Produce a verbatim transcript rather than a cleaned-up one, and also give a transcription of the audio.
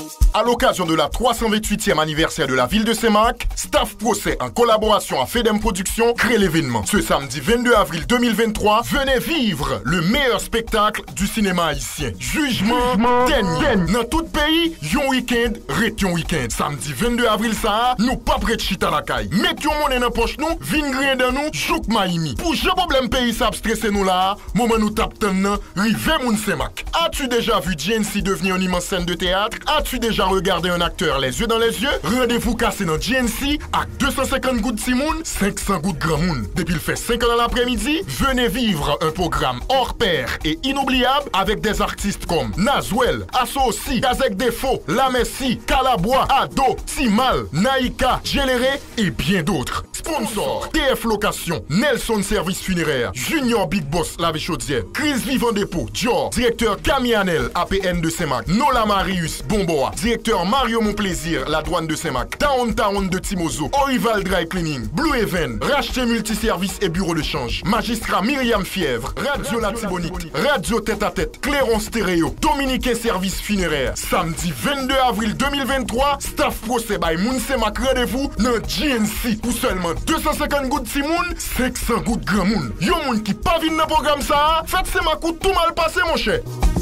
À l'occasion de la trois cent vingt-huitième anniversaire de la ville de Saint-Marc, Staff Procès, en collaboration à Fedem Productions, crée l'événement. Ce samedi vingt-deux avril deux mille vingt-trois, venez vivre le meilleur spectacle du cinéma haïtien. Jugement dernier. Dans tout pays, yon week-end, rete yon week-end. Samedi vingt-deux avril ça, nous pas prêt de chita la caille. Mettez yon monnaie dans poche nous, vin grien dans nous, chouk maïmi. Pour je problème pays ça stressé nous là, moment nous tape tan nan, rive moun Saint-Marc. As-tu déjà vu G N C devenir une immense scène de théâtre? As-tu déjà regardé un acteur les yeux dans les yeux? Rendez-vous cassé dans G N C avec deux cent cinquante gouttes Timoun, cinq cents gouttes Grand Moun. Depuis il fait cinq ans dans l'après-midi, venez vivre un programme hors pair et inoubliable avec des artistes comme Nazwell, Associ, Gazek Defo, La Messi, Calabois, Ado, Timal, Naïka, Géléré et bien d'autres. Sponsor, T F Location, Nelson Service Funéraire, Junior Big Boss La Chaudière, Chris Vivant Dépôt, Dior, directeur Camianel, A P N de Saint-Marc, Nola Marius, Bomboa, directeur Mario Monplaisir, La Douane de Saint-Marc, Downtown de Timozo, Orival Dry Cleaning, Blue Even, Racheté Multiservice et Bureau de Change, Magistrat Myriam Fièvre, Radio Latibonite, Radio Tête à Tête, Clairon Stéréo, Dominique Service Funéraire. Samedi vingt-deux avril deux mille vingt-trois, Staff Procès by Moun Saint-Marc, rendez-vous dans G N C pour seulement deux cent cinquante gouttes Timoun, cinq cents gouttes Grand Moun. Yon moun qui pas vin dans programme ça, faites Saint-Marc tout mal passé mon cher.